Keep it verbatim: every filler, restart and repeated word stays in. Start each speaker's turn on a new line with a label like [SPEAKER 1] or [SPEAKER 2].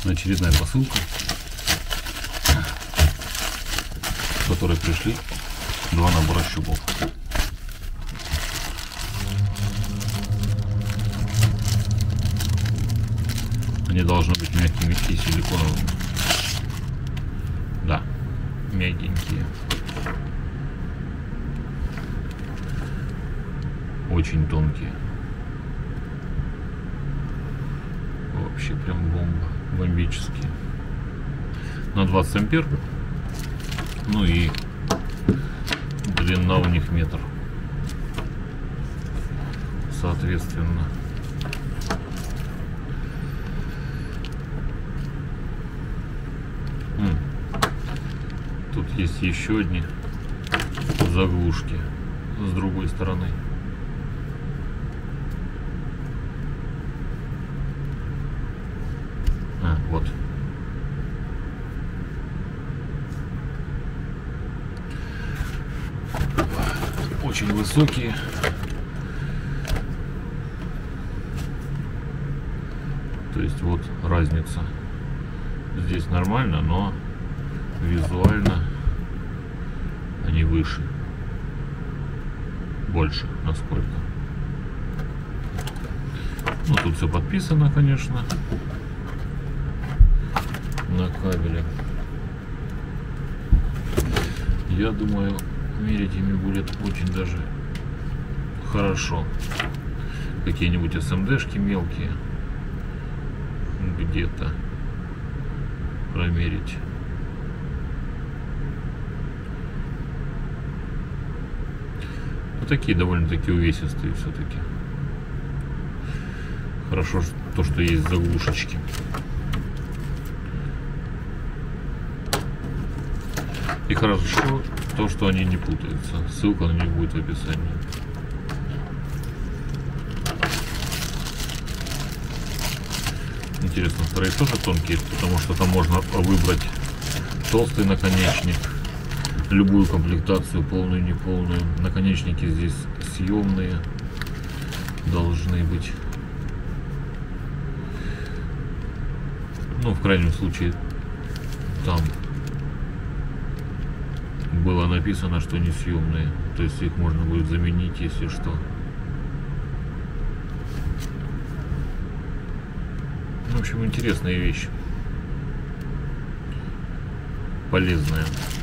[SPEAKER 1] Очередная посылка, в которой пришли два набора щупов. Они должны быть мягкими и силиконовыми. Да, мягенькие. Очень тонкие. Вообще прям бомба. Бомбические. На двадцать ампер. Ну и длина у них метр. Соответственно. М. Тут есть еще одни заглушки с другой стороны. А, вот. Очень высокие. То есть вот разница. Здесь нормально, но визуально они выше. Больше, насколько. Ну, тут все подписано, конечно, на кабеле. Я думаю, мерить ими будет очень даже хорошо. Какие-нибудь эс эм дэ-шки мелкие где-то промерить. Вот такие довольно-таки увесистые все-таки. Хорошо то, что есть заглушечки. И хорошо то, что они не путаются. Ссылка на них будет в описании. Интересно, вторые тоже тонкие, потому что там можно выбрать толстый наконечник, любую комплектацию, полную, неполную. Наконечники здесь съемные должны быть. Ну, в крайнем случае, там было написано, что не съемные, то есть их можно будет заменить, если что. В общем, интересная вещь, полезная.